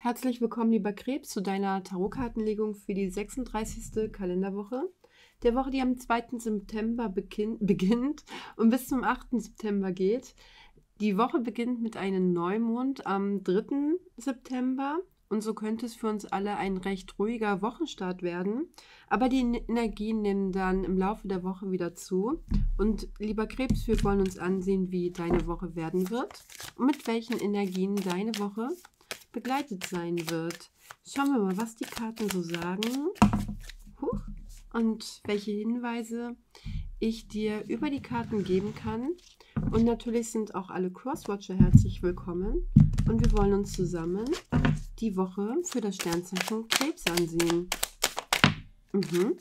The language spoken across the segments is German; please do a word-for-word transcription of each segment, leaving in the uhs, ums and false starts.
Herzlich willkommen, lieber Krebs, zu deiner Tarotkartenlegung für die sechsunddreißigste Kalenderwoche. Der Woche, die am zweiten September beginn, beginnt und bis zum achten September geht. Die Woche beginnt mit einem Neumond am dritten September und so könnte es für uns alle ein recht ruhiger Wochenstart werden. Aber die Energien nehmen dann im Laufe der Woche wieder zu. Und lieber Krebs, wir wollen uns ansehen, wie deine Woche werden wird und mit welchen Energien deine Woche begleitet sein wird. Schauen wir mal, was die Karten so sagen. Huch. Und welche Hinweise ich dir über die Karten geben kann. Und natürlich sind auch alle Crosswatcher herzlich willkommen. Und wir wollen uns zusammen die Woche für das Sternzeichen Krebs ansehen. Mhm.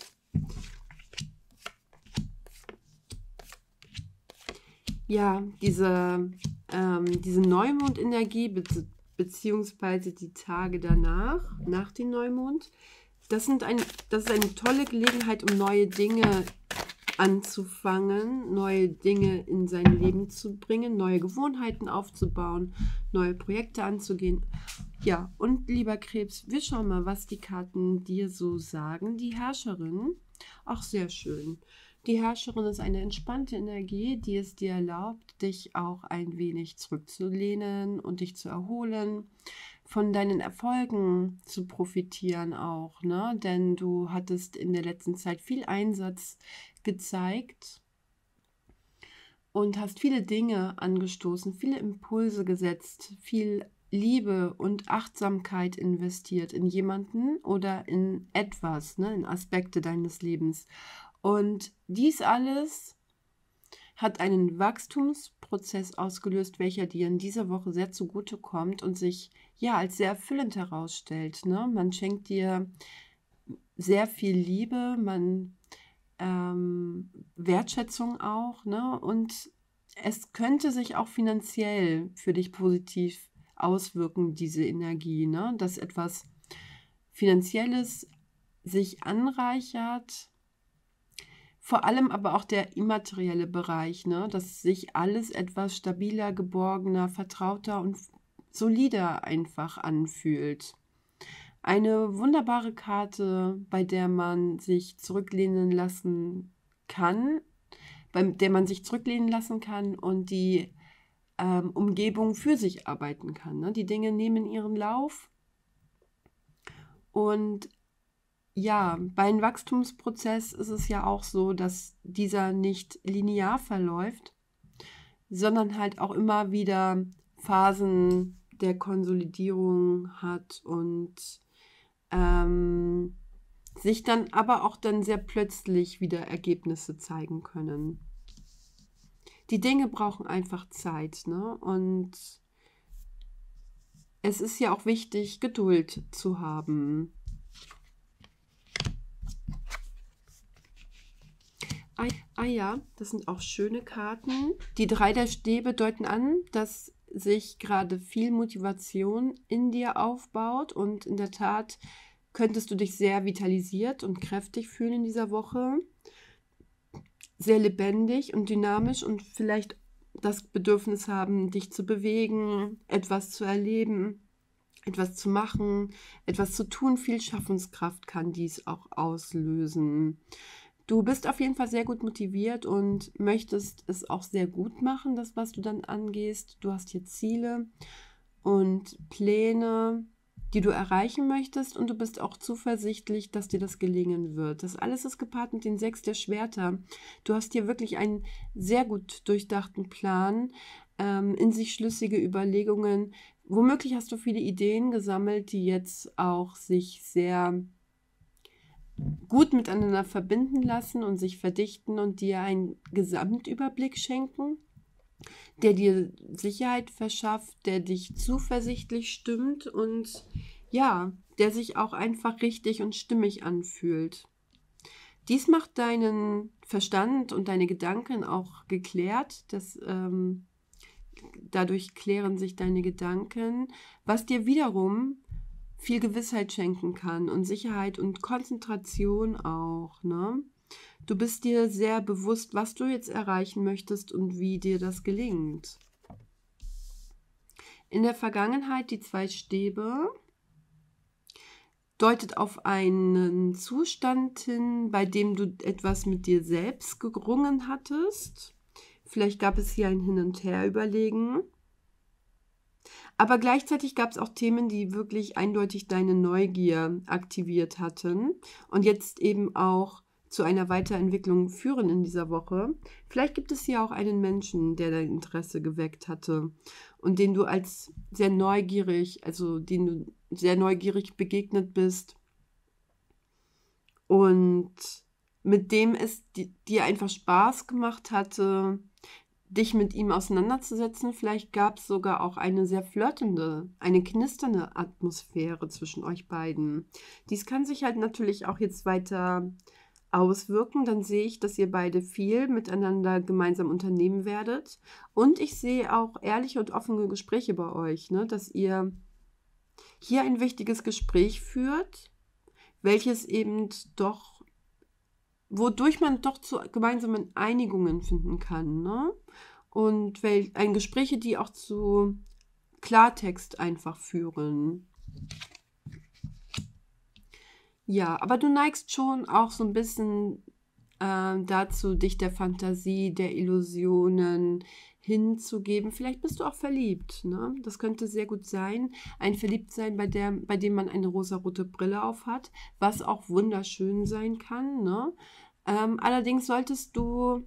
Ja, diese, ähm, diese Neumond-Energie be beziehungsweise die Tage danach, nach dem Neumond, das, sind ein, das ist eine tolle Gelegenheit, um neue Dinge anzufangen, neue Dinge in sein Leben zu bringen, neue Gewohnheiten aufzubauen, neue Projekte anzugehen. Ja, und lieber Krebs, wir schauen mal, was die Karten dir so sagen. Die Herrscherin, auch sehr schön. Die Herrscherin ist eine entspannte Energie, die es dir erlaubt, dich auch ein wenig zurückzulehnen und dich zu erholen, von deinen Erfolgen zu profitieren auch, ne? Denn du hattest in der letzten Zeit viel Einsatz gezeigt und hast viele Dinge angestoßen, viele Impulse gesetzt, viel Liebe und Achtsamkeit investiert in jemanden oder in etwas, ne? In Aspekte deines Lebens. Und dies alles hat einen Wachstumsprozess ausgelöst, welcher dir in dieser Woche sehr zugute kommt und sich ja als sehr erfüllend herausstellt. Ne? Man schenkt dir sehr viel Liebe, man ähm, Wertschätzung auch, ne? Und es könnte sich auch finanziell für dich positiv auswirken, diese Energie, ne? Dass etwas Finanzielles sich anreichert. Vor allem aber auch der immaterielle Bereich, ne? Dass sich alles etwas stabiler, geborgener, vertrauter und solider einfach anfühlt. Eine wunderbare Karte, bei der man sich zurücklehnen lassen kann, bei der man sich zurücklehnen lassen kann und die ähm, Umgebung für sich arbeiten kann. Ne? Die Dinge nehmen ihren Lauf und ja, bei einem Wachstumsprozess ist es ja auch so, dass dieser nicht linear verläuft, sondern halt auch immer wieder Phasen der Konsolidierung hat und ähm, sich dann aber auch dann sehr plötzlich wieder Ergebnisse zeigen können. Die Dinge brauchen einfach Zeit, ne? Und es ist ja auch wichtig, Geduld zu haben. Ah, ah ja, das sind auch schöne Karten. Die drei der Stäbe deuten an, dass sich gerade viel Motivation in dir aufbaut und in der Tat könntest du dich sehr vitalisiert und kräftig fühlen in dieser Woche. Sehr lebendig und dynamisch und vielleicht das Bedürfnis haben, dich zu bewegen, etwas zu erleben, etwas zu machen, etwas zu tun. Viel Schaffenskraft kann dies auch auslösen. Du bist auf jeden Fall sehr gut motiviert und möchtest es auch sehr gut machen, das, was du dann angehst. Du hast hier Ziele und Pläne, die du erreichen möchtest und du bist auch zuversichtlich, dass dir das gelingen wird. Das alles ist gepaart mit den sechs der Schwerter. Du hast hier wirklich einen sehr gut durchdachten Plan, ähm, in sich schlüssige Überlegungen. Womöglich hast du viele Ideen gesammelt, die jetzt auch sich sehr gut miteinander verbinden lassen und sich verdichten und dir einen Gesamtüberblick schenken, der dir Sicherheit verschafft, der dich zuversichtlich stimmt und ja, der sich auch einfach richtig und stimmig anfühlt. Dies macht deinen Verstand und deine Gedanken auch geklärt. Das, ähm, dadurch klären sich deine Gedanken, was dir wiederum viel Gewissheit schenken kann und Sicherheit und Konzentration auch, ne? Du bist dir sehr bewusst, was du jetzt erreichen möchtest und wie dir das gelingt. In der Vergangenheit die zwei Stäbe deutet auf einen Zustand hin, bei dem du etwas mit dir selbst gerungen hattest. Vielleicht gab es hier ein Hin- und Her-Überlegen. Aber gleichzeitig gab es auch Themen, die wirklich eindeutig deine Neugier aktiviert hatten und jetzt eben auch zu einer Weiterentwicklung führen in dieser Woche. Vielleicht gibt es hier auch einen Menschen, der dein Interesse geweckt hatte und den du als sehr neugierig, also den du sehr neugierig begegnet bist und mit dem es di- dir einfach Spaß gemacht hatte, dich mit ihm auseinanderzusetzen. Vielleicht gab es sogar auch eine sehr flirtende, eine knisternde Atmosphäre zwischen euch beiden. Dies kann sich halt natürlich auch jetzt weiter auswirken. Dann sehe ich, dass ihr beide viel miteinander gemeinsam unternehmen werdet. Und ich sehe auch ehrliche und offene Gespräche bei euch, ne? Dass ihr hier ein wichtiges Gespräch führt, welches eben doch, wodurch man doch zu gemeinsamen Einigungen finden kann, ne? Und wel ein Gespräche, die auch zu Klartext einfach führen. Ja, aber du neigst schon auch so ein bisschen äh, dazu, dich der Fantasie, der Illusionen hinzugeben. Vielleicht bist du auch verliebt, ne? Das könnte sehr gut sein. Ein Verliebtsein, bei der, bei dem man eine rosarote Brille auf hat, was auch wunderschön sein kann, ne? Ähm, allerdings solltest du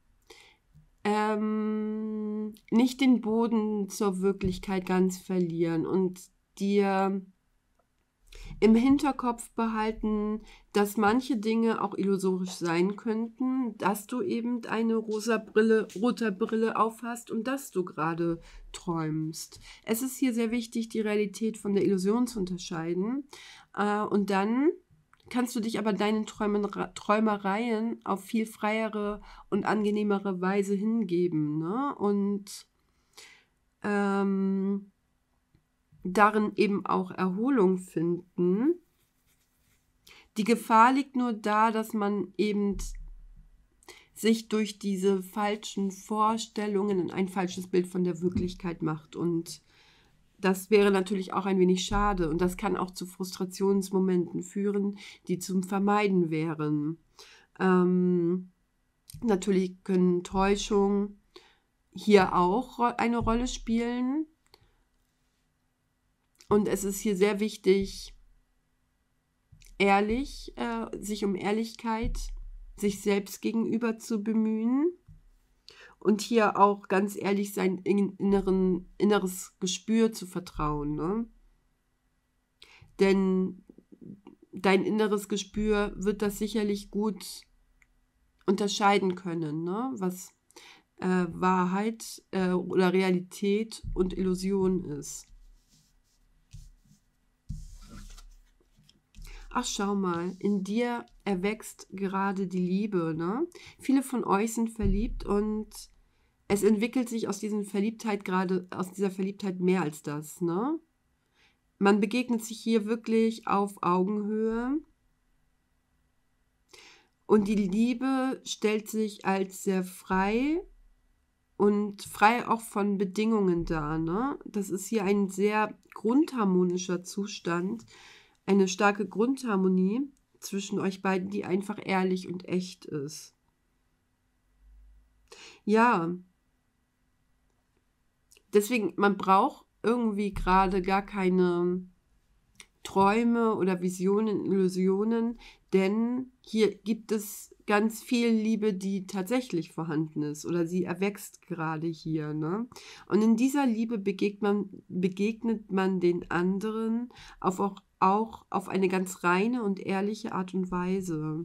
ähm, nicht den Boden zur Wirklichkeit ganz verlieren und dir im Hinterkopf behalten, dass manche Dinge auch illusorisch sein könnten, dass du eben eine rosa Brille, rote Brille aufhast und dass du gerade träumst. Es ist hier sehr wichtig, die Realität von der Illusion zu unterscheiden. Äh, und dann kannst du dich aber deinen Träumen, Träumereien auf viel freiere und angenehmere Weise hingeben, ne? Und ähm, darin eben auch Erholung finden. Die Gefahr liegt nur da, dass man eben sich durch diese falschen Vorstellungen ein falsches Bild von der Wirklichkeit macht. Und das wäre natürlich auch ein wenig schade. Und das kann auch zu Frustrationsmomenten führen, die zum Vermeiden wären. Ähm, natürlich können Täuschungen hier auch ro- eine Rolle spielen. Und es ist hier sehr wichtig, ehrlich, äh, sich um Ehrlichkeit sich selbst gegenüber zu bemühen und hier auch ganz ehrlich sein in- inneren, inneres Gespür zu vertrauen, ne? Denn dein inneres Gespür wird das sicherlich gut unterscheiden können, ne? Was äh, Wahrheit äh, oder Realität und Illusion ist. Ach, schau mal, in dir erwächst gerade die Liebe, ne? Viele von euch sind verliebt und es entwickelt sich aus dieser Verliebtheit gerade, aus dieser Verliebtheit mehr als das, ne? Man begegnet sich hier wirklich auf Augenhöhe und die Liebe stellt sich als sehr frei und frei auch von Bedingungen dar, ne? Das ist hier ein sehr grundharmonischer Zustand, eine starke Grundharmonie zwischen euch beiden, die einfach ehrlich und echt ist. Ja, deswegen, man braucht irgendwie gerade gar keine Träume oder Visionen, Illusionen, denn hier gibt es ganz viel Liebe, die tatsächlich vorhanden ist oder sie erwächst gerade hier, ne? Und in dieser Liebe begegnet man, begegnet man den anderen auf auch, auch auf eine ganz reine und ehrliche Art und Weise.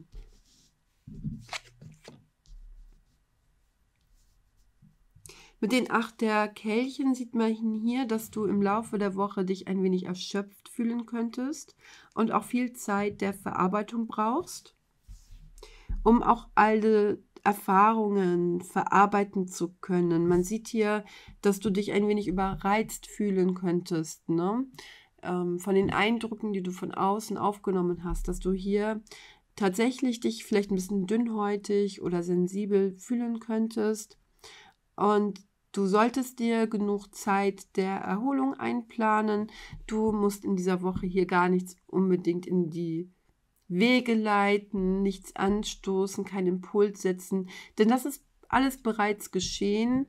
Mit den acht der Kelchen sieht man hier, dass du im Laufe der Woche dich ein wenig erschöpft fühlen könntest und auch viel Zeit der Verarbeitung brauchst, um auch alle Erfahrungen verarbeiten zu können. Man sieht hier, dass du dich ein wenig überreizt fühlen könntest, ne? Ähm, von den Eindrücken, die du von außen aufgenommen hast, dass du hier tatsächlich dich vielleicht ein bisschen dünnhäutig oder sensibel fühlen könntest. Und Du solltest dir genug Zeit der Erholung einplanen. Du musst in dieser Woche hier gar nichts unbedingt in die Wege leiten, nichts anstoßen, keinen Impuls setzen, denn das ist alles bereits geschehen.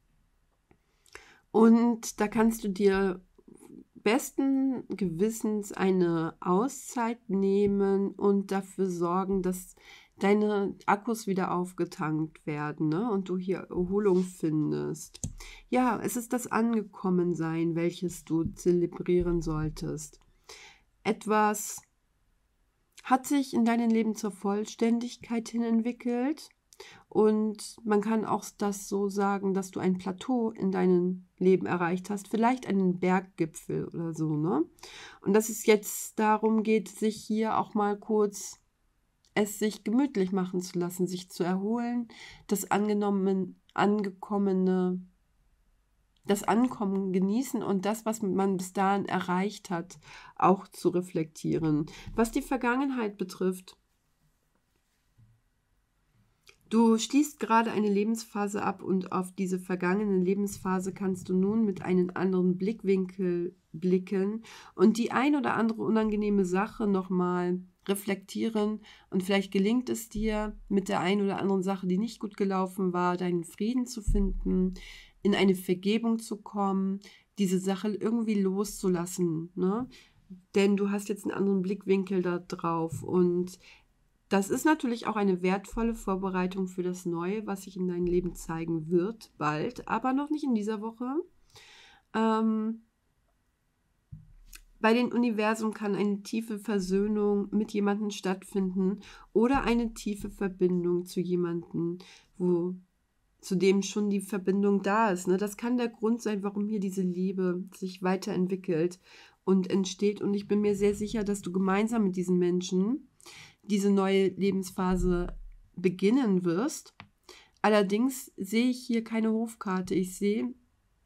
Und da kannst du dir besten Gewissens eine Auszeit nehmen und dafür sorgen, dass deine Akkus wieder aufgetankt werden, ne? Und du hier Erholung findest. Ja, es ist das Angekommensein, welches du zelebrieren solltest. Etwas hat sich in deinem Leben zur Vollständigkeit hin entwickelt. Und man kann auch das so sagen, dass du ein Plateau in deinem Leben erreicht hast, vielleicht einen Berggipfel oder so, ne? Und dass es jetzt darum geht, sich hier auch mal kurz es sich gemütlich machen zu lassen, sich zu erholen, das angenommen, angekommene, das Ankommen genießen und das, was man bis dahin erreicht hat, auch zu reflektieren. Was die Vergangenheit betrifft, du schließt gerade eine Lebensphase ab und auf diese vergangene Lebensphase kannst du nun mit einem anderen Blickwinkel blicken und die ein oder andere unangenehme Sache nochmal reflektieren und vielleicht gelingt es dir mit der ein oder anderen Sache, die nicht gut gelaufen war, deinen Frieden zu finden, in eine Vergebung zu kommen, diese Sache irgendwie loszulassen, ne? Denn du hast jetzt einen anderen Blickwinkel da drauf und das ist natürlich auch eine wertvolle Vorbereitung für das Neue, was sich in deinem Leben zeigen wird, bald, aber noch nicht in dieser Woche. Ähm, bei dem Universum kann eine tiefe Versöhnung mit jemandem stattfinden oder eine tiefe Verbindung zu jemandem, wo zu dem schon die Verbindung da ist. Ne? Das kann der Grund sein, warum hier diese Liebe sich weiterentwickelt und entsteht. Und ich bin mir sehr sicher, dass du gemeinsam mit diesen Menschen diese neue Lebensphase beginnen wirst. Allerdings sehe ich hier keine Hofkarte. Ich sehe,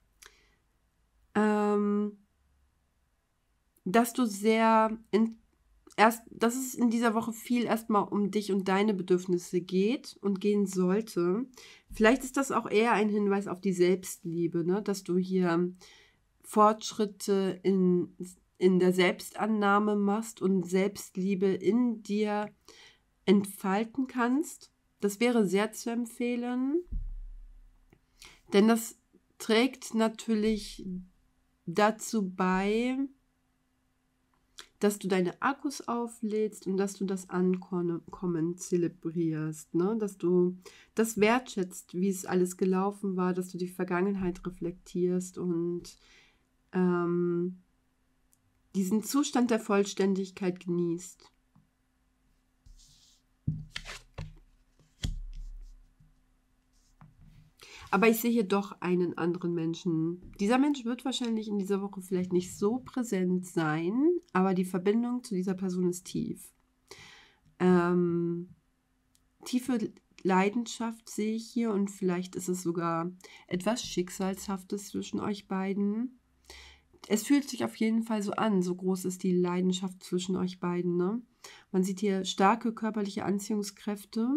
ähm, dass du sehr, in, erst, dass es in dieser Woche viel erstmal um dich und deine Bedürfnisse geht und gehen sollte. Vielleicht ist das auch eher ein Hinweis auf die Selbstliebe, ne? Dass du hier Fortschritte in in der Selbstannahme machst und Selbstliebe in dir entfalten kannst. Das wäre sehr zu empfehlen, denn das trägt natürlich dazu bei, dass du deine Akkus auflädst und dass du das Ankommen zelebrierst, ne? Dass du das wertschätzt, wie es alles gelaufen war, dass du die Vergangenheit reflektierst und ähm, diesen Zustand der Vollständigkeit genießt. Aber ich sehe hier doch einen anderen Menschen. Dieser Mensch wird wahrscheinlich in dieser Woche vielleicht nicht so präsent sein, aber die Verbindung zu dieser Person ist tief. Ähm, tiefe Leidenschaft sehe ich hier und vielleicht ist es sogar etwas Schicksalshaftes zwischen euch beiden. Es fühlt sich auf jeden Fall so an, so groß ist die Leidenschaft zwischen euch beiden, ne? Man sieht hier starke körperliche Anziehungskräfte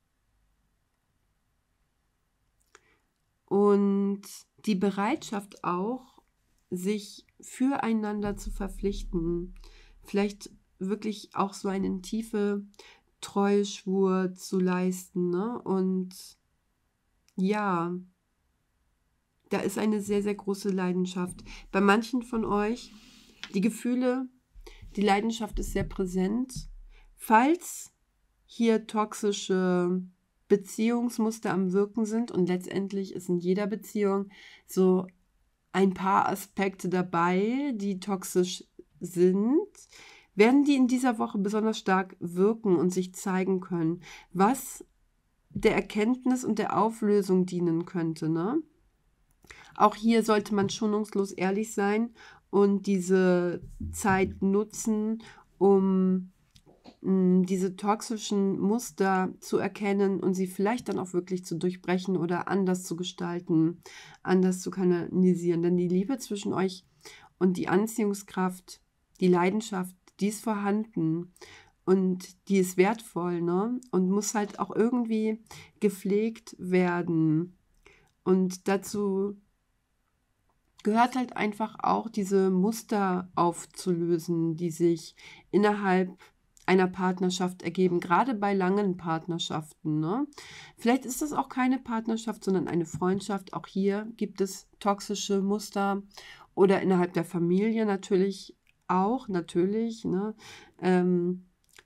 und die Bereitschaft auch, sich füreinander zu verpflichten. Vielleicht wirklich auch so einen tiefe Treueschwur zu leisten, ne? Und ja, da ist eine sehr, sehr große Leidenschaft. Bei manchen von euch, die Gefühle, die Leidenschaft ist sehr präsent. Falls hier toxische Beziehungsmuster am Wirken sind und letztendlich ist in jeder Beziehung so ein paar Aspekte dabei, die toxisch sind, werden die in dieser Woche besonders stark wirken und sich zeigen können, was der Erkenntnis und der Auflösung dienen könnte, ne? Auch hier sollte man schonungslos ehrlich sein und diese Zeit nutzen, um mh, diese toxischen Muster zu erkennen und sie vielleicht dann auch wirklich zu durchbrechen oder anders zu gestalten, anders zu kanalisieren. Denn die Liebe zwischen euch und die Anziehungskraft, die Leidenschaft, die ist vorhanden und die ist wertvoll, ne? Und muss halt auch irgendwie gepflegt werden. Und dazu gehört halt einfach auch, diese Muster aufzulösen, die sich innerhalb einer Partnerschaft ergeben, gerade bei langen Partnerschaften, ne? Vielleicht ist das auch keine Partnerschaft, sondern eine Freundschaft. Auch hier gibt es toxische Muster oder innerhalb der Familie natürlich auch, natürlich, ne? Ähm,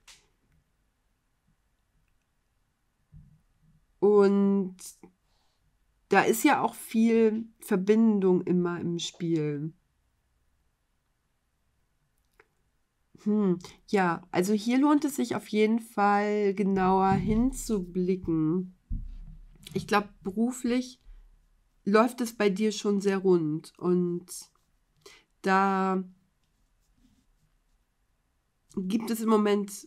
und da ist ja auch viel Verbindung immer im Spiel. Hm, ja, also hier lohnt es sich auf jeden Fall genauer hinzublicken. Ich glaube, beruflich läuft es bei dir schon sehr rund und da gibt es im Moment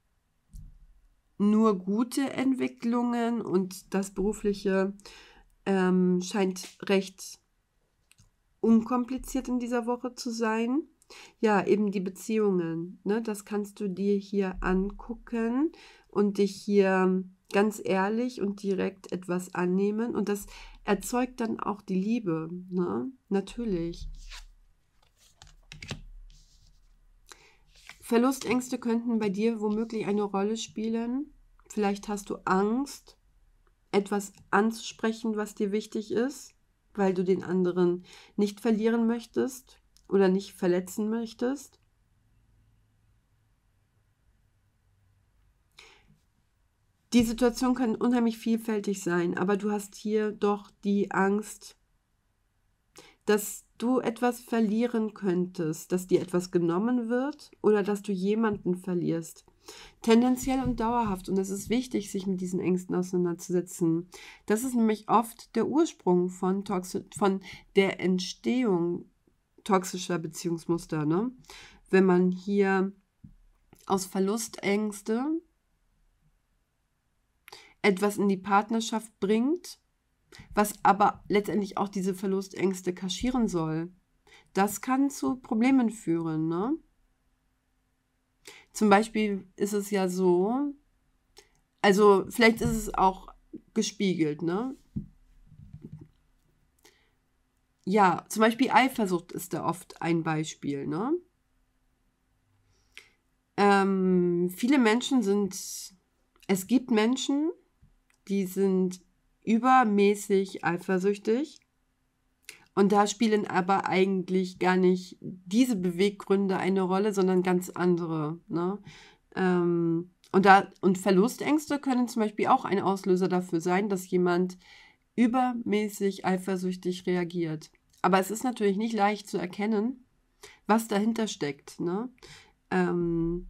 nur gute Entwicklungen und das Berufliche ähm, scheint recht unkompliziert in dieser Woche zu sein. Ja, eben die Beziehungen, ne? Das kannst du dir hier angucken und dich hier ganz ehrlich und direkt etwas annehmen. Und das erzeugt dann auch die Liebe, ne? Natürlich. Verlustängste könnten bei dir womöglich eine Rolle spielen. Vielleicht hast du Angst, etwas anzusprechen, was dir wichtig ist, weil du den anderen nicht verlieren möchtest oder nicht verletzen möchtest. Die Situation kann unheimlich vielfältig sein, aber du hast hier doch die Angst, dass du etwas verlieren könntest, dass dir etwas genommen wird oder dass du jemanden verlierst. Tendenziell und dauerhaft. Und es ist wichtig, sich mit diesen Ängsten auseinanderzusetzen. Das ist nämlich oft der Ursprung von, Toxi von der Entstehung toxischer Beziehungsmuster. Ne? Wenn man hier aus Verlustängste etwas in die Partnerschaft bringt, was aber letztendlich auch diese Verlustängste kaschieren soll, das kann zu Problemen führen. Ne? Zum Beispiel ist es ja so, also vielleicht ist es auch gespiegelt, ne? Ja, zum Beispiel Eifersucht ist da oft ein Beispiel, ne? Ähm, viele Menschen sind, es gibt Menschen, die sind übermäßig eifersüchtig und da spielen aber eigentlich gar nicht diese Beweggründe eine Rolle, sondern ganz andere, ne? Ähm, und, da, und Verlustängste können zum Beispiel auch ein Auslöser dafür sein, dass jemand übermäßig eifersüchtig reagiert. Aber es ist natürlich nicht leicht zu erkennen, was dahinter steckt, ne? Ähm,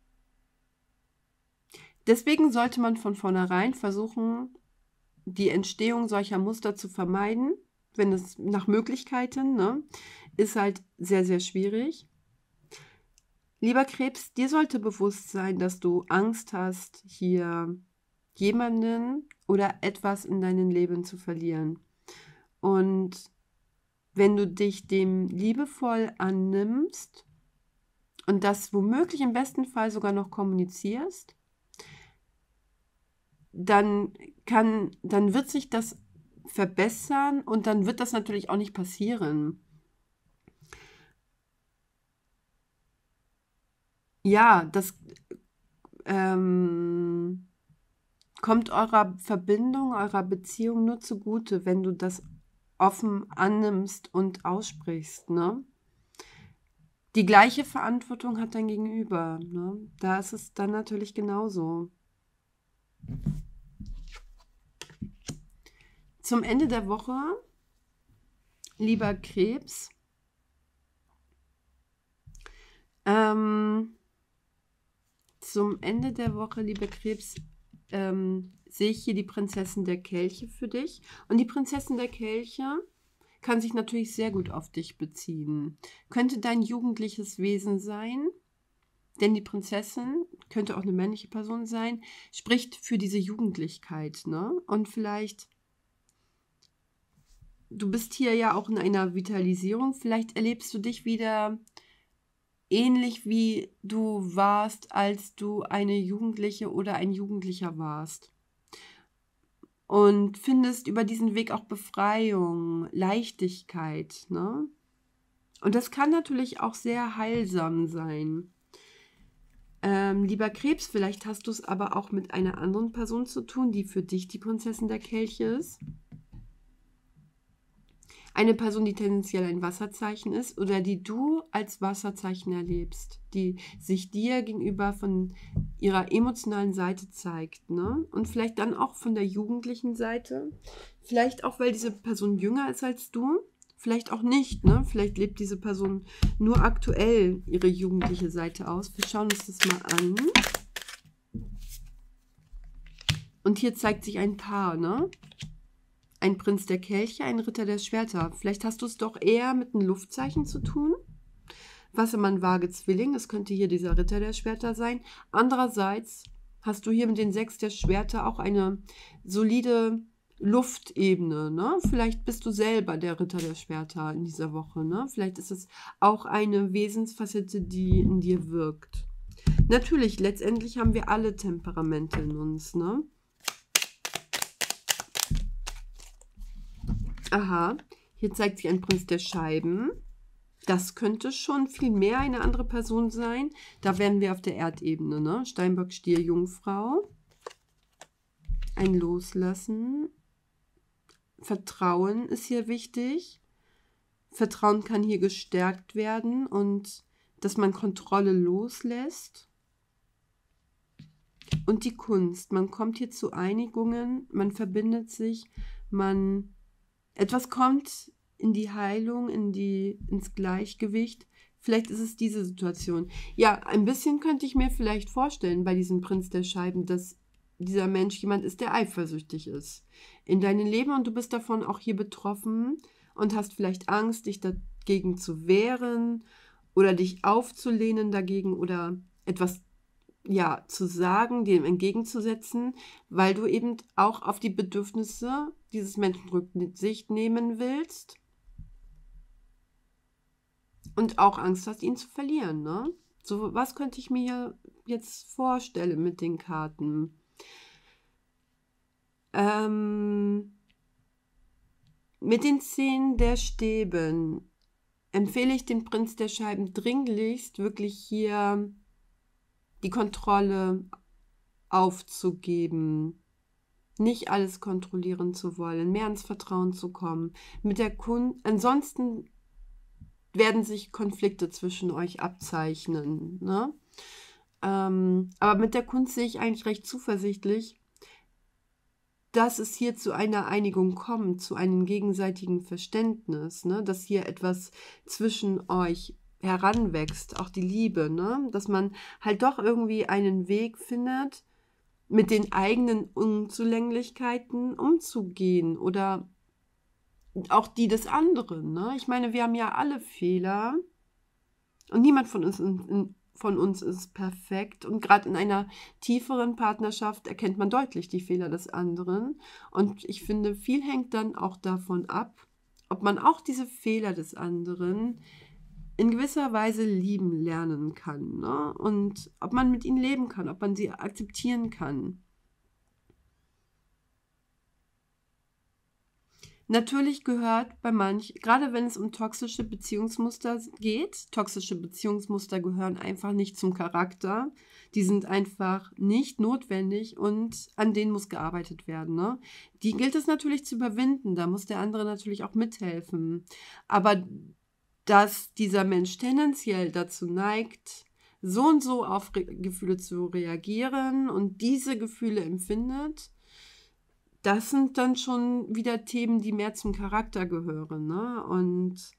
deswegen sollte man von vornherein versuchen, die Entstehung solcher Muster zu vermeiden, wenn es nach Möglichkeiten, ne? Ist halt sehr, sehr schwierig. Lieber Krebs, dir sollte bewusst sein, dass du Angst hast, hier jemanden oder etwas in deinem Leben zu verlieren. Und wenn du dich dem liebevoll annimmst und das womöglich im besten Fall sogar noch kommunizierst, dann kann, dann wird sich das verbessern und dann wird das natürlich auch nicht passieren. Ja, das ähm, kommt eurer Verbindung, eurer Beziehung nur zugute, wenn du das offen annimmst und aussprichst, ne? Die gleiche Verantwortung hat dein Gegenüber, ne? Da ist es dann natürlich genauso. Zum Ende der Woche, lieber Krebs, ähm, zum Ende der Woche, lieber Krebs, ähm, sehe ich hier die Prinzessin der Kelche für dich. Und die Prinzessin der Kelche kann sich natürlich sehr gut auf dich beziehen. Könnte dein jugendliches Wesen sein, denn die Prinzessin könnte auch eine männliche Person sein, spricht für diese Jugendlichkeit, ne? Und vielleicht, du bist hier ja auch in einer Vitalisierung, vielleicht erlebst du dich wieder ähnlich wie du warst, als du eine Jugendliche oder ein Jugendlicher warst. und findest über diesen Weg auch Befreiung, Leichtigkeit, ne? Und das kann natürlich auch sehr heilsam sein. Ähm, lieber Krebs, vielleicht hast du es aber auch mit einer anderen Person zu tun, die für dich die Prinzessin der Kelche ist. Eine Person, die tendenziell ein Wasserzeichen ist oder die du als Wasserzeichen erlebst, die sich dir gegenüber von ihrer emotionalen Seite zeigt, ne? Und vielleicht dann auch von der jugendlichen Seite. Vielleicht auch, weil diese Person jünger ist als du. Vielleicht auch nicht, ne? Vielleicht lebt diese Person nur aktuell ihre jugendliche Seite aus. Wir schauen uns das mal an. Und hier zeigt sich ein Paar, ne? Ein Prinz der Kelche, ein Ritter der Schwerter. Vielleicht hast du es doch eher mit einem Luftzeichen zu tun. Wassermann, Waage, Zwilling. Das könnte hier dieser Ritter der Schwerter sein. Andererseits hast du hier mit den Sechs der Schwerter auch eine solide Luftebene, ne? Vielleicht bist du selber der Ritter der Schwerter in dieser Woche, ne? Vielleicht ist es auch eine Wesensfacette, die in dir wirkt. Natürlich, letztendlich haben wir alle Temperamente in uns, ne? Aha, hier zeigt sich ein Prinz der Scheiben. Das könnte schon viel mehr eine andere Person sein. Da wären wir auf der Erdebene, ne? Steinbock, Stier, Jungfrau. Ein Loslassen. Vertrauen ist hier wichtig. Vertrauen kann hier gestärkt werden und dass man Kontrolle loslässt. Und die Kunst. Man kommt hier zu Einigungen, man verbindet sich, man... Etwas kommt in die Heilung, in die, ins Gleichgewicht. Vielleicht ist es diese Situation. Ja, ein bisschen könnte ich mir vielleicht vorstellen bei diesem Prinz der Scheiben, dass dieser Mensch jemand ist, der eifersüchtig ist in deinem Leben und du bist davon auch hier betroffen und hast vielleicht Angst, dich dagegen zu wehren oder dich aufzulehnen dagegen oder etwas ja, zu sagen, dem entgegenzusetzen, weil du eben auch auf die Bedürfnisse dieses Menschen Rücksicht nehmen willst und auch Angst hast, ihn zu verlieren, ne? So, was könnte ich mir hier jetzt vorstellen mit den Karten? Ähm, mit den Zehn der Stäben empfehle ich den Prinz der Scheiben dringlichst, wirklich hier die Kontrolle aufzugeben, nicht alles kontrollieren zu wollen, mehr ins Vertrauen zu kommen. Mit der Kunst, ansonsten werden sich Konflikte zwischen euch abzeichnen, ne? Ähm, aber mit der Kunst sehe ich eigentlich recht zuversichtlich, dass es hier zu einer Einigung kommt, zu einem gegenseitigen Verständnis, ne? Dass hier etwas zwischen euch heranwächst, auch die Liebe, ne? Dass man halt doch irgendwie einen Weg findet, mit den eigenen Unzulänglichkeiten umzugehen oder auch die des anderen, ne? Ich meine, wir haben ja alle Fehler und niemand von uns, in, in, von uns ist perfekt und gerade in einer tieferen Partnerschaft erkennt man deutlich die Fehler des anderen und ich finde, viel hängt dann auch davon ab, ob man auch diese Fehler des anderen in gewisser Weise lieben lernen kann, ne? Und ob man mit ihnen leben kann, ob man sie akzeptieren kann. Natürlich gehört bei manch, gerade wenn es um toxische Beziehungsmuster geht, toxische Beziehungsmuster gehören einfach nicht zum Charakter. Die sind einfach nicht notwendig und an denen muss gearbeitet werden, ne? Die gilt es natürlich zu überwinden, da muss der andere natürlich auch mithelfen. Aber dass dieser Mensch tendenziell dazu neigt, so und so auf Re- Gefühle zu reagieren und diese Gefühle empfindet, das sind dann schon wieder Themen, die mehr zum Charakter gehören, ne? Und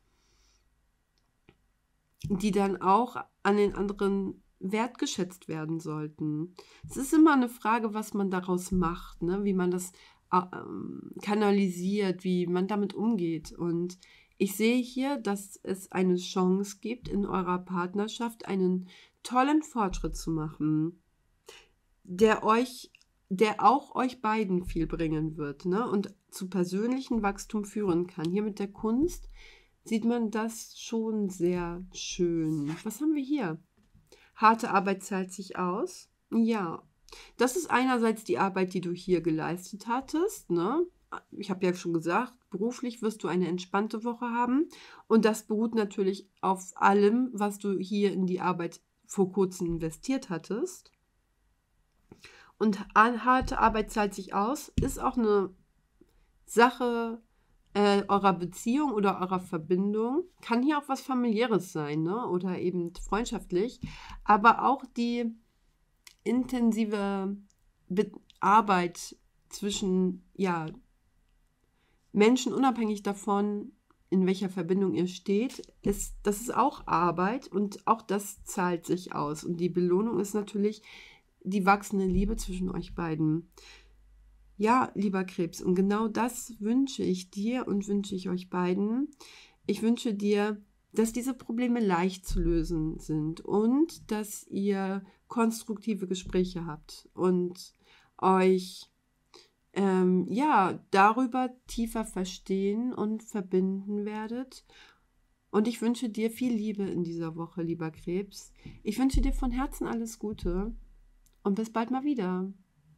die dann auch an den anderen wertgeschätzt werden sollten. Es ist immer eine Frage, was man daraus macht, ne? Wie man das äh, ähm, kanalisiert, wie man damit umgeht. Und ich sehe hier, dass es eine Chance gibt, in eurer Partnerschaft einen tollen Fortschritt zu machen, der euch, der auch euch beiden viel bringen wird, ne? Und zu persönlichem Wachstum führen kann. Hier mit der Kunst sieht man das schon sehr schön. Was haben wir hier? Harte Arbeit zahlt sich aus. Ja, Das ist einerseits die Arbeit, die du hier geleistet hattest, ne? Ich habe ja schon gesagt, beruflich wirst du eine entspannte Woche haben und das beruht natürlich auf allem, was du hier in die Arbeit vor Kurzem investiert hattest. Und an- harte Arbeit zahlt sich aus, ist auch eine Sache äh, eurer Beziehung oder eurer Verbindung. Kann hier auch was Familiäres sein, ne? Oder eben freundschaftlich. Aber auch die intensive Be Arbeit zwischen, ja, Menschen, unabhängig davon, in welcher Verbindung ihr steht, ist, das ist auch Arbeit und auch das zahlt sich aus. Und die Belohnung ist natürlich die wachsende Liebe zwischen euch beiden. Ja, lieber Krebs, und genau das wünsche ich dir und wünsche ich euch beiden. Ich wünsche dir, dass diese Probleme leicht zu lösen sind und dass ihr konstruktive Gespräche habt und euch ähm, ja, darüber tiefer verstehen und verbinden werdet. Und ich wünsche dir viel Liebe in dieser Woche, lieber Krebs. Ich wünsche dir von Herzen alles Gute und bis bald mal wieder.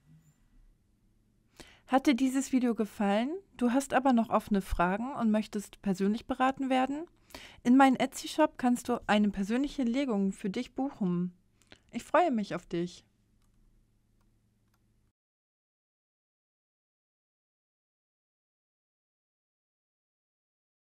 Hat dir dieses Video gefallen? Du hast aber noch offene Fragen und möchtest persönlich beraten werden? In meinem Etsy-Shop kannst du eine persönliche Legung für dich buchen. Ich freue mich auf dich.